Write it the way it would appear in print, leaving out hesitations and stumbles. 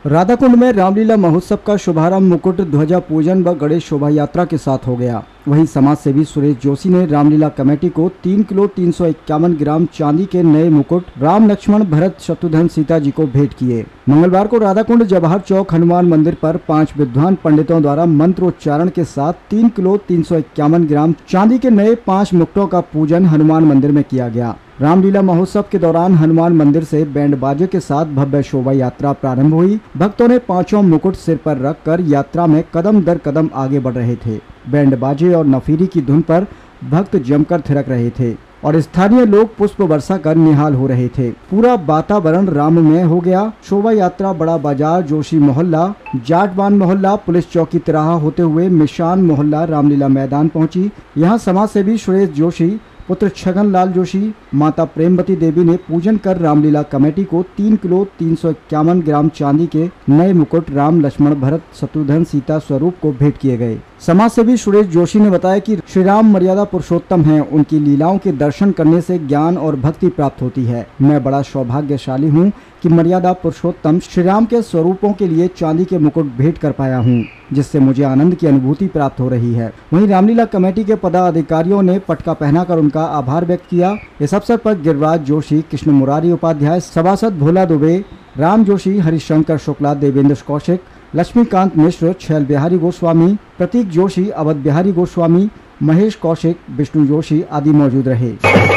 राधाकुंड में रामलीला महोत्सव का शुभारंभ मुकुट ध्वजा पूजन व गणेश शोभा यात्रा के साथ हो गया। वहीं समाज सेवी सुरेश जोशी ने रामलीला कमेटी को 3 किलो 351 ग्राम चांदी के नए मुकुट राम लक्ष्मण भरत शत्रुघ्न सीता जी को भेंट किए। मंगलवार को राधाकुंड जवाहर चौक हनुमान मंदिर पर 5 विद्वान पंडितों द्वारा मंत्रोच्चारण के साथ 3 किलो 351 ग्राम चांदी के नए 5 मुकुटों का पूजन हनुमान मंदिर में किया गया। रामलीला महोत्सव के दौरान हनुमान मंदिर से बैंड बाजे के साथ भव्य शोभा यात्रा प्रारंभ हुई। भक्तों ने 5 मुकुट सिर पर रखकर यात्रा में कदम दर कदम आगे बढ़ रहे थे। बैंड बाजे और नफीरी की धुन पर भक्त जमकर थिरक रहे थे और स्थानीय लोग पुष्प वर्षा कर निहाल हो रहे थे। पूरा वातावरण राममय हो गया। शोभा यात्रा बड़ा बाजार, जोशी मोहल्ला, जाटवान मोहल्ला, पुलिस चौकी तिराहा होते हुए मिशान मोहल्ला रामलीला मैदान पहुंची। यहां समाज सेवी सुरेश जोशी, पुत्र छगन लाल जोशी, माता प्रेमवती देवी ने पूजन कर रामलीला कमेटी को 3 किलो 351 ग्राम चांदी के नए मुकुट राम लक्ष्मण भरत शत्रुघ्न सीता स्वरूप को भेंट किए गए। समाज सेवी सुरेश जोशी ने बताया कि श्री राम मर्यादा पुरुषोत्तम हैं। उनकी लीलाओं के दर्शन करने से ज्ञान और भक्ति प्राप्त होती है। मैं बड़ा सौभाग्यशाली हूँ कि मर्यादा पुरुषोत्तम श्री राम के स्वरूपों के लिए चांदी के मुकुट भेंट कर पाया हूँ, जिससे मुझे आनंद की अनुभूति प्राप्त हो रही है। वहीं रामलीला कमेटी के पदाधिकारियों ने पटका पहनाकर उनका आभार व्यक्त किया। इस अवसर पर गिरिराज जोशी, कृष्ण मुरारी उपाध्याय, सभासद भोला दुबे, राम जोशी, हरिशंकर शुक्ला, देवेंद्र कौशिक, लक्ष्मीकांत मिश्र, छैल बिहारी गोस्वामी, प्रतीक जोशी, अवध बिहारी गोस्वामी, महेश कौशिक, विष्णु जोशी आदि मौजूद रहे।